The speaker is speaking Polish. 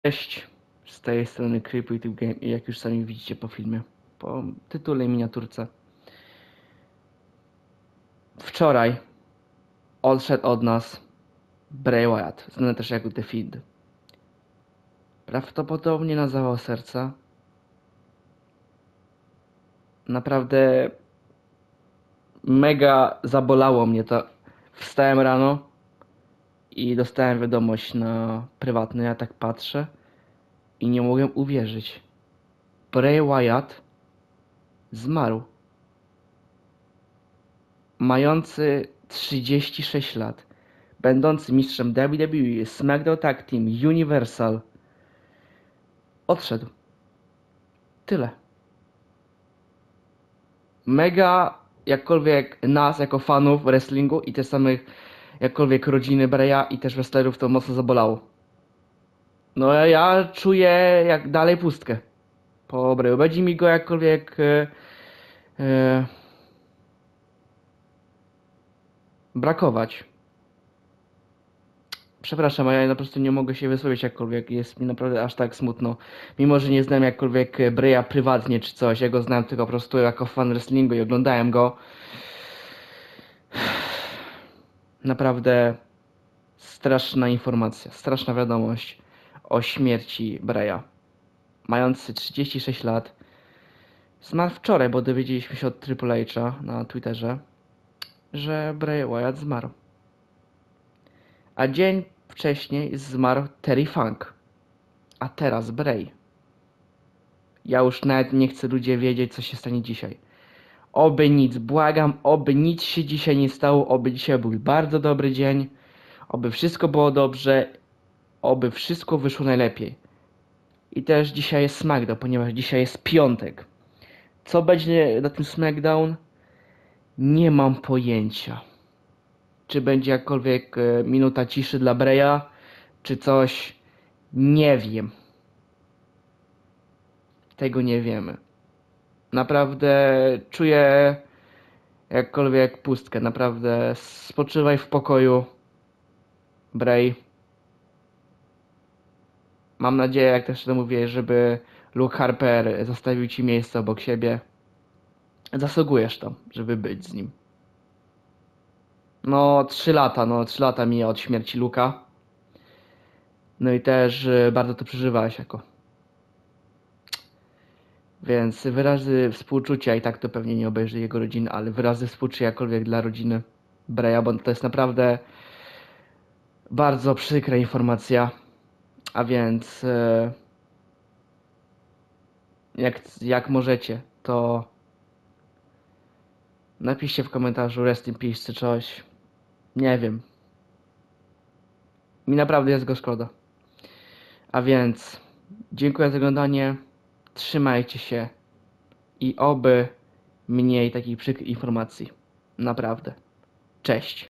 Cześć, z tej strony Creepy Game i jak już sami widzicie po filmie, po tytule i miniaturce. Wczoraj odszedł od nas Bray Wyatt, znany też jako The Fiend. Prawdopodobnie na zawał serca. Naprawdę mega zabolało mnie to. Wstałem rano i dostałem wiadomość na prywatny, ja tak patrzę i nie mogłem uwierzyć. Bray Wyatt zmarł. Mający 36 lat, będący mistrzem WWE, SmackDown Tag Team, Universal, odszedł. Tyle. Mega, jakkolwiek nas jako fanów wrestlingu i te samych, jakkolwiek rodziny Braya i też wrestlerów to mocno zabolało. No ja czuję jak dalej pustkę po Brayu. Będzie mi go jakkolwiek brakować. Przepraszam, ale ja po prostu nie mogę się wysłowić jakkolwiek, jest mi naprawdę aż tak smutno. Mimo, że nie znam jakkolwiek Breya prywatnie czy coś, ja go znam tylko po prostu jako fan wrestlingu i oglądałem go. Naprawdę straszna informacja, straszna wiadomość o śmierci Breya. Mający 36 lat. Zmarł wczoraj, bo dowiedzieliśmy się od Triple H'a na Twitterze, że Bray Wyatt zmarł. A dzień wcześniej zmarł Terry Funk. A teraz Bray. Ja już nawet nie chcę ludzie wiedzieć, co się stanie dzisiaj. Oby nic, błagam, oby nic się dzisiaj nie stało, oby dzisiaj był bardzo dobry dzień, oby wszystko było dobrze, oby wszystko wyszło najlepiej. I też dzisiaj jest SmackDown, ponieważ dzisiaj jest piątek. Co będzie na tym SmackDown? Nie mam pojęcia. Czy będzie jakkolwiek minuta ciszy dla Breya, czy coś? Nie wiem. Tego nie wiemy. Naprawdę czuję jakkolwiek pustkę. Naprawdę spoczywaj w pokoju, Bray. Mam nadzieję, jak też to mówię, żeby Luke Harper zostawił ci miejsce obok siebie. Zasługujesz to, żeby być z nim. No 3 lata mija od śmierci Luka. No i też bardzo to przeżywałeś jako. Więc wyrazy współczucia, i tak to pewnie nie obejrzy jego rodziny, ale wyrazy współczucia jakkolwiek dla rodziny Breya, bo to jest naprawdę bardzo przykra informacja. A więc jak możecie, to napiszcie w komentarzu Rest in Peace czy coś. Nie wiem. Mi naprawdę jest go szkoda. A więc dziękuję za oglądanie. Trzymajcie się. I oby mniej takich przykrych informacji. Naprawdę. Cześć.